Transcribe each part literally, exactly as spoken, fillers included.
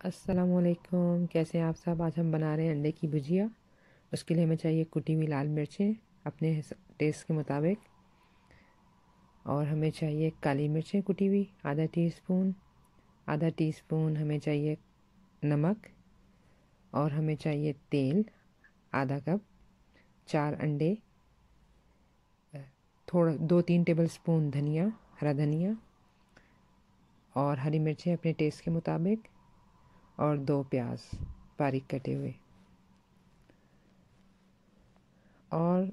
अस्सलामुअलैकुम। कैसे हैं आप सब। आज हम बना रहे हैं अंडे की भुजिया। उसके लिए हमें चाहिए कुटी हुई लाल मिर्चें अपने टेस्ट के मुताबिक, और हमें चाहिए काली मिर्चें कुटी हुई आधा टीस्पून। आधा टीस्पून हमें चाहिए नमक, और हमें चाहिए तेल आधा कप। चार अंडे, थोड़ा दो तीन टेबल स्पून धनिया, हरा धनिया, और हरी मिर्चें अपने टेस्ट के मुताबिक, और दो प्याज बारीक कटे हुए। और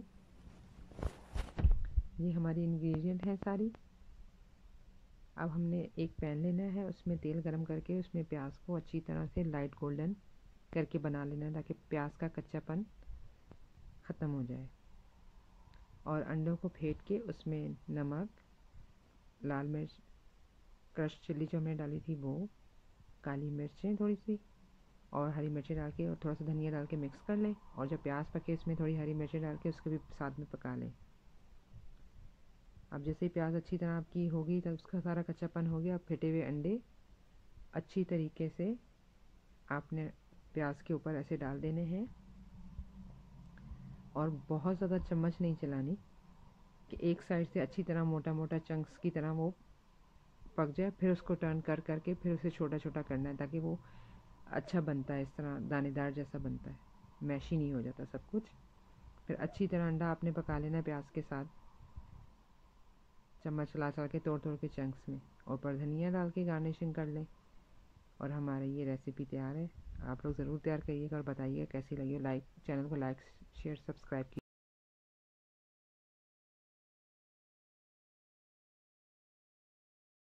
ये हमारी इंग्रेडिएंट है सारी। अब हमने एक पैन लेना है, उसमें तेल गरम करके उसमें प्याज को अच्छी तरह से लाइट गोल्डन करके बना लेना है, ताकि प्याज का कच्चापन ख़त्म हो जाए। और अंडों को फेंट के उसमें नमक, लाल मिर्च, क्रश चिल्ली जो हमने डाली थी वो, काली मिर्चें थोड़ी सी, और हरी मिर्चें डाल के और थोड़ा सा धनिया डाल के मिक्स कर लें। और जब प्याज पके इसमें थोड़ी हरी मिर्चें डाल के उसको भी साथ में पका लें। अब जैसे ही प्याज अच्छी तरह आपकी होगी, तब उसका सारा कच्चापन हो गया। अब फेंटे हुए अंडे अच्छी तरीके से आपने प्याज के ऊपर ऐसे डाल देने हैं, और बहुत ज़्यादा चम्मच नहीं चलानी कि एक साइड से अच्छी तरह मोटा मोटा चंक्स की तरह वो पक जाए। फिर उसको टर्न कर करके फिर उसे छोटा छोटा करना है, ताकि वो अच्छा बनता है, इस तरह दानेदार जैसा बनता है, मैशी नहीं हो जाता सब कुछ। फिर अच्छी तरह अंडा आपने पका लेना है प्याज के साथ, चम्मच चला चला के तोड़ तोड़ के चंक्स में। ऊपर धनिया डाल के गार्निशिंग कर लें, और हमारी ये रेसिपी तैयार है। आप लोग ज़रूर तैयार करिएगा और बताइएगा कैसी लगी। लाइक चैनल को लाइक शेयर सब्सक्राइब कीजिए।